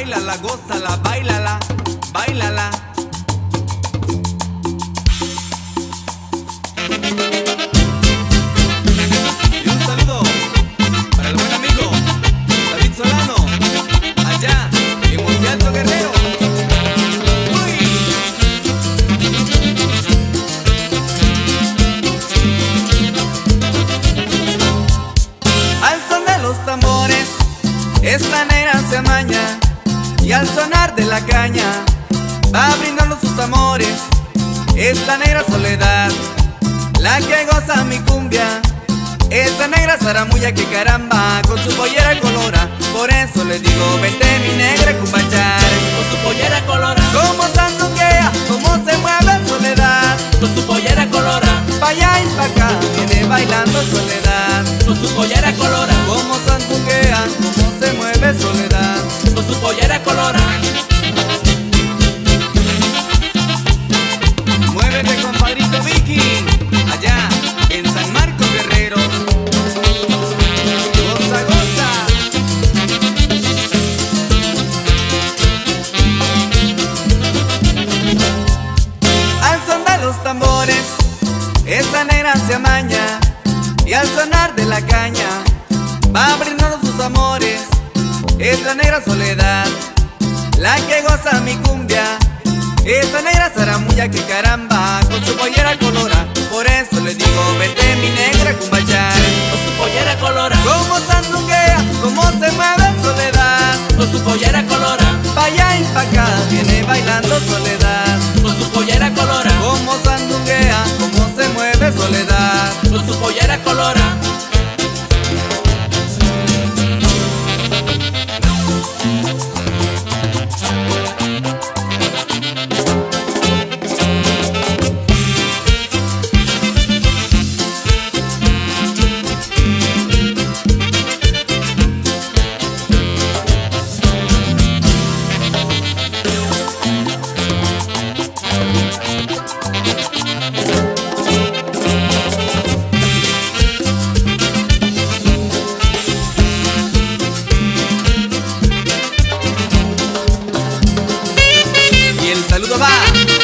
Báilala, gózala, báilala, báilala. Y un saludo para el buen amigo David Solano, allá en Monte Alto, Guerrero. Al son de los tambores, esta negra se amaña, y al sonar de la caña va brindando sus amores. Es la negra Soledad, la que goza mi cumbia. Esta negra zaramulla que caramba, con su pollera colora. Por eso le digo, vente mi negra cumbachar. Con su pollera colora, Como sandunguea, cómo se mueve Soledad. con su pollera colora, Pa' allá y pa' acá, viene bailando Soledad. con su pollera colora, Como sandunguea, cómo se mueve Soledad. con su pollera colora. Muévete, compadrito Vicky, allá en San Marcos, Guerrero. Goza, goza. Al son de los tambores, esa negra se amaña, y al sonar de la caña va brindando sus amores. Es la negra Soledad, la que goza mi cumbia. Esta negra zaramulla que caramba, con su pollera colora. Por eso le digo, vete mi negra cumbachar. Con su pollera colora, Como sandunguea, cómo se mueve Soledad. con su pollera colora, Pa' allá y pa' acá, viene bailando Soledad. con su pollera colora, Como sandunguea, cómo se mueve Soledad. con su pollera colora. Y el saludo va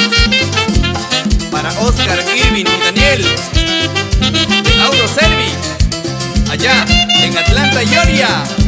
para Oscar, Irving y Daniel de Auro Servi, allá en Atlanta, Georgia.